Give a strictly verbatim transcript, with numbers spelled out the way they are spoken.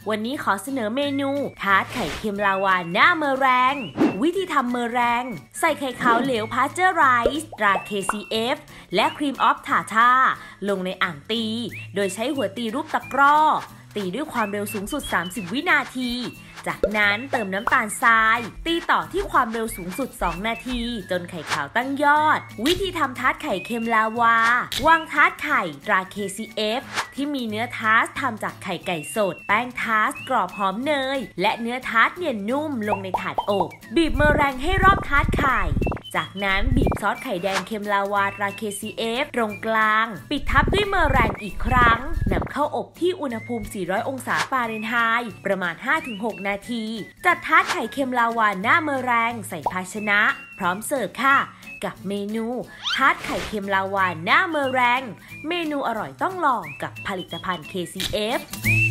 วันนี้ขอเสนอเมนูทาร์ตไข่เค็มลาวาหน้าเมอแรงวิธีทำเมอแรงใส่ไข่ขาวเหลวพาสเจอร์ไรซ์ตรา เค ซี เอฟ และครีมออฟทาทาลงในอ่างตีโดยใช้หัวตีรูปตะกร้อตีด้วยความเร็วสูงสุดสามสิบวินาทีจากนั้นเติมน้ำตาลทรายตีต่อที่ความเร็วสูงสุดสองนาทีจนไข่ขาวตั้งยอดวิธีทำทาร์ตไข่เค็มลาวาวางทาร์ตไข่ตรา เค ซี เอฟ ที่มีเนื้อทาร์ตทำจากไข่ไก่สดแป้งทาร์ตกรอบหอมเนยและเนื้อทาร์ตเนียนนุ่มลงในถาดอบบีบเมอแรงให้รอบทาร์ตไข่จากนั้นบีบซอสไข่แดงเค็มลาวาตรา เค ซี เอฟ ตรงกลางปิดทับด้วยเมอแรงอีกครั้งนำเข้าอบที่อุณหภูมิสี่ร้อยองศาฟาเรนไฮต์ประมาณ ห้าถึงหก นาทีจัดทาร์ตไข่เค็มลาวาหน้าเมอแรงใส่ภาชนะพร้อมเสิร์ฟค่ะกับเมนูทาร์ตไข่เค็มลาวาหน้าเมอแรงเมนูอร่อยต้องลองกับผลิตภัณฑ์ เค ซี เอฟ